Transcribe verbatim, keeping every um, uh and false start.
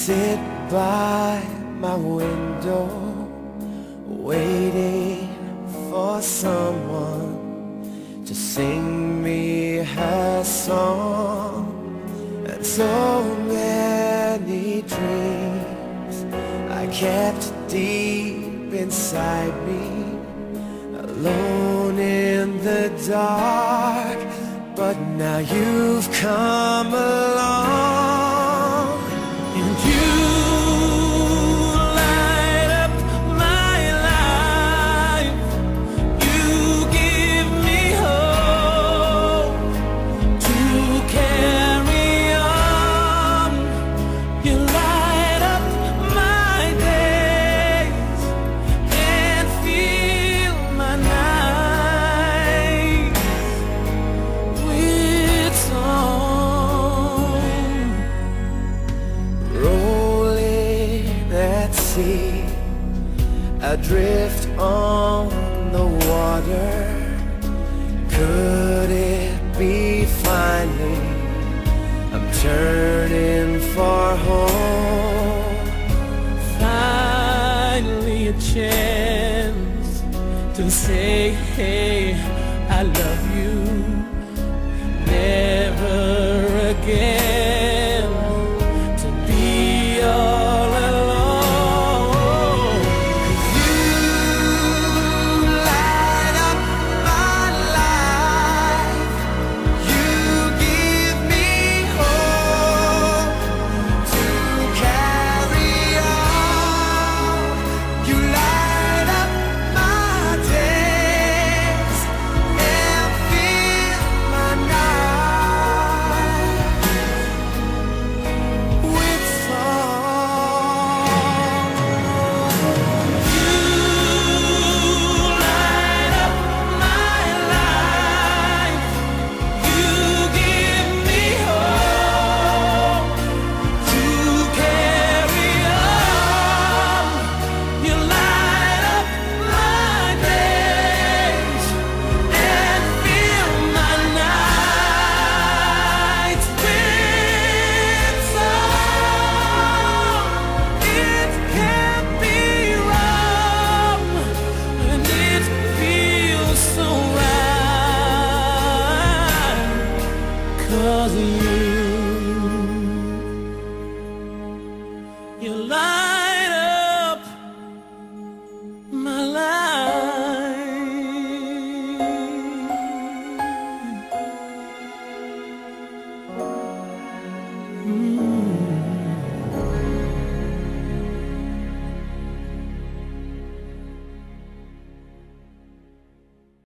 sit by my window, waiting for someone to sing me her song. And so many dreams I kept deep inside me, alone in the dark. But now you've come along, and you light up my life. You give me hope to carry on. You light up my days and fill my nights with song. Rolling at sea, adrift on the water. Could it be finally I'm turning for home? Finally a chance to say, hey, I love you.